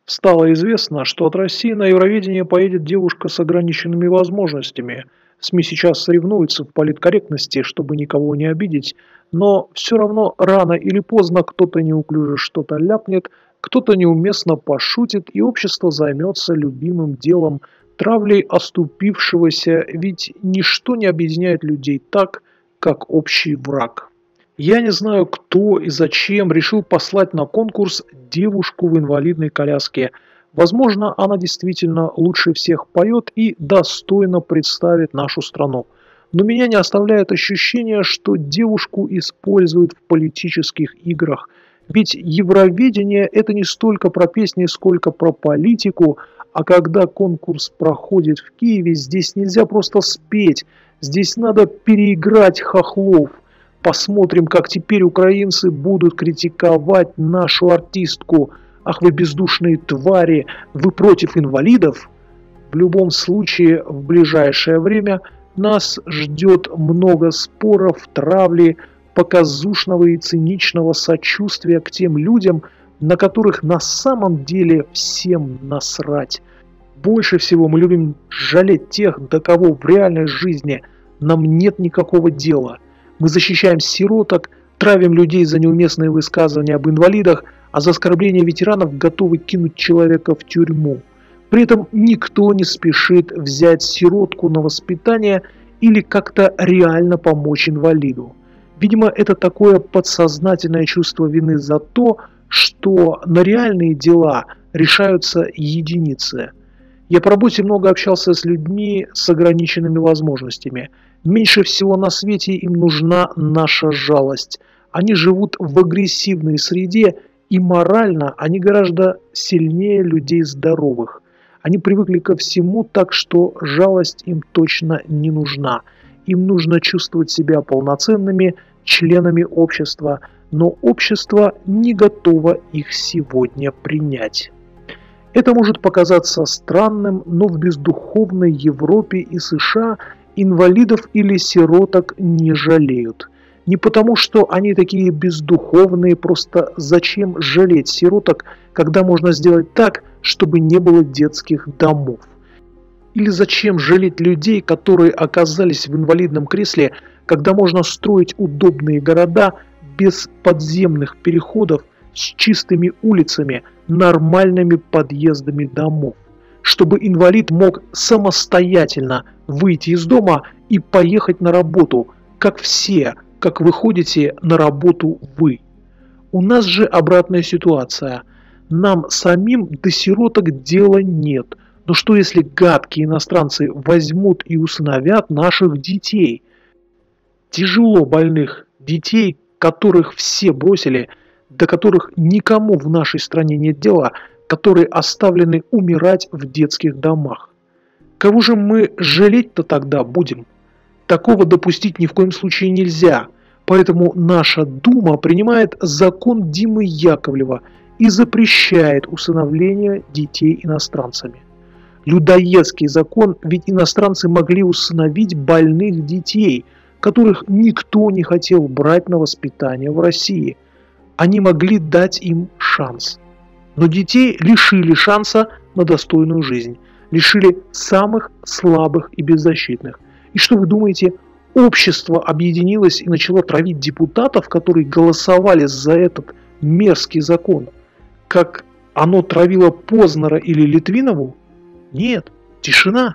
Стало известно, что от России на Евровидение поедет девушка с ограниченными возможностями. СМИ сейчас соревнуются в политкорректности, чтобы никого не обидеть, но все равно рано или поздно кто-то неуклюже что-то ляпнет, кто-то неуместно пошутит, и общество займется любимым делом травлей оступившегося, ведь ничто не объединяет людей так, как общий враг. Я не знаю, кто и зачем решил послать на конкурс девушку в инвалидной коляске. Возможно, она действительно лучше всех поет и достойно представит нашу страну. Но меня не оставляет ощущение, что девушку используют в политических играх. Ведь Евровидение – это не столько про песни, сколько про политику. А когда конкурс проходит в Киеве, здесь нельзя просто спеть. Здесь надо переиграть хохлов. Посмотрим, как теперь украинцы будут критиковать нашу артистку. Ах вы бездушные твари, вы против инвалидов? В любом случае, в ближайшее время нас ждет много споров, травли, показушного и циничного сочувствия к тем людям, на которых на самом деле всем насрать. Больше всего мы любим жалеть тех, до кого в реальной жизни нам нет никакого дела. Мы защищаем сироток, травим людей за неуместные высказывания об инвалидах, а за оскорбление ветеранов готовы кинуть человека в тюрьму. При этом никто не спешит взять сиротку на воспитание или как-то реально помочь инвалиду. Видимо, это такое подсознательное чувство вины за то, что на реальные дела решаются единицы. Я по работе много общался с людьми с ограниченными возможностями. Меньше всего на свете им нужна наша жалость. Они живут в агрессивной среде, и морально они гораздо сильнее людей здоровых. Они привыкли ко всему, так что жалость им точно не нужна. Им нужно чувствовать себя полноценными членами общества, но общество не готово их сегодня принять. Это может показаться странным, но в бездуховной Европе и США инвалидов или сироток не жалеют. Не потому, что они такие бездуховные, просто зачем жалеть сироток, когда можно сделать так, чтобы не было детских домов? Или зачем жалеть людей, которые оказались в инвалидном кресле, когда можно строить удобные города без подземных переходов, с чистыми улицами, нормальными подъездами домов? Чтобы инвалид мог самостоятельно выйти из дома и поехать на работу, как все, как вы ходите на работу вы. У нас же обратная ситуация. Нам самим до сироток дела нет. Но что если гадкие иностранцы возьмут и усыновят наших детей? Тяжело больных детей, которых все бросили, до которых никому в нашей стране нет дела, которые оставлены умирать в детских домах. Кого же мы жалеть-то тогда будем? Такого допустить ни в коем случае нельзя, поэтому наша Дума принимает закон Димы Яковлева и запрещает усыновление детей иностранцами. Людоедский закон, ведь иностранцы могли усыновить больных детей, которых никто не хотел брать на воспитание в России. Они могли дать им шанс. Но детей лишили шанса на достойную жизнь, лишили самых слабых и беззащитных. И что вы думаете, общество объединилось и начало травить депутатов, которые голосовали за этот мерзкий закон, как оно травило Познера или Литвинову? Нет, тишина.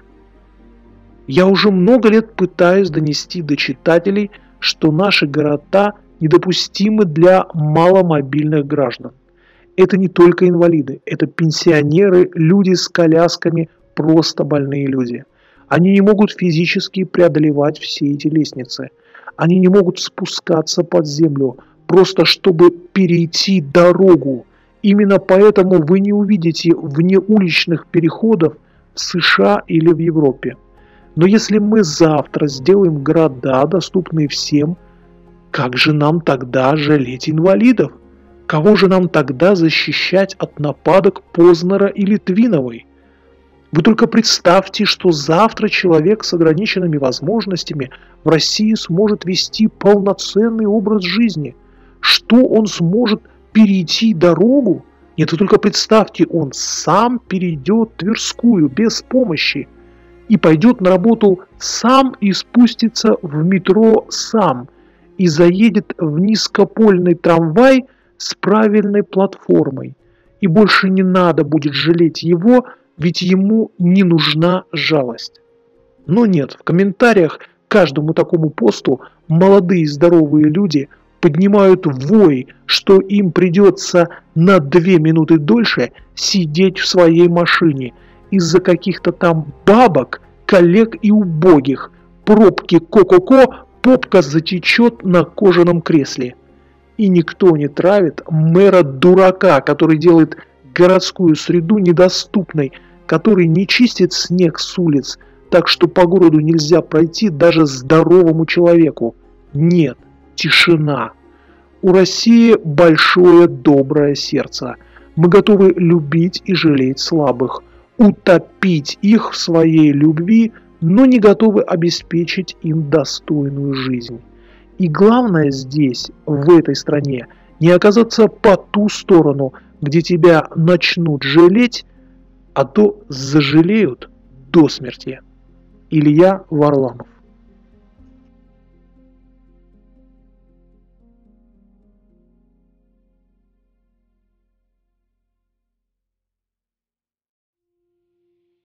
Я уже много лет пытаюсь донести до читателей, что наши города недопустимы для маломобильных граждан. Это не только инвалиды, это пенсионеры, люди с колясками, просто больные люди. Они не могут физически преодолевать все эти лестницы. Они не могут спускаться под землю, просто чтобы перейти дорогу. Именно поэтому вы не увидите внеуличных переходов в США или в Европе. Но если мы завтра сделаем города, доступные всем, как же нам тогда жалеть инвалидов? Кого же нам тогда защищать от нападок Познера и Литвиновой? Вы только представьте, что завтра человек с ограниченными возможностями в России сможет вести полноценный образ жизни. Что он сможет перейти дорогу? Нет, вы только представьте, он сам перейдет Тверскую без помощи и пойдет на работу сам и спустится в метро сам и заедет в низкопольный трамвай с правильной платформой. И больше не надо будет жалеть его, ведь ему не нужна жалость. Но нет, в комментариях к каждому такому посту молодые здоровые люди поднимают вой, что им придется на 2 минуты дольше сидеть в своей машине из-за каких-то там бабок, коллег и убогих. Пробки ко-ко-ко, попка затечет на кожаном кресле. И никто не травит мэра-дурака, который делает городскую среду недоступной, который не чистит снег с улиц, так что по городу нельзя пройти даже здоровому человеку. Нет, тишина. У России большое доброе сердце. Мы готовы любить и жалеть слабых, утопить их в своей любви, но не готовы обеспечить им достойную жизнь. И главное здесь, в этой стране, не оказаться по ту сторону, где тебя начнут жалеть, а то зажалеют до смерти. Илья Варламов.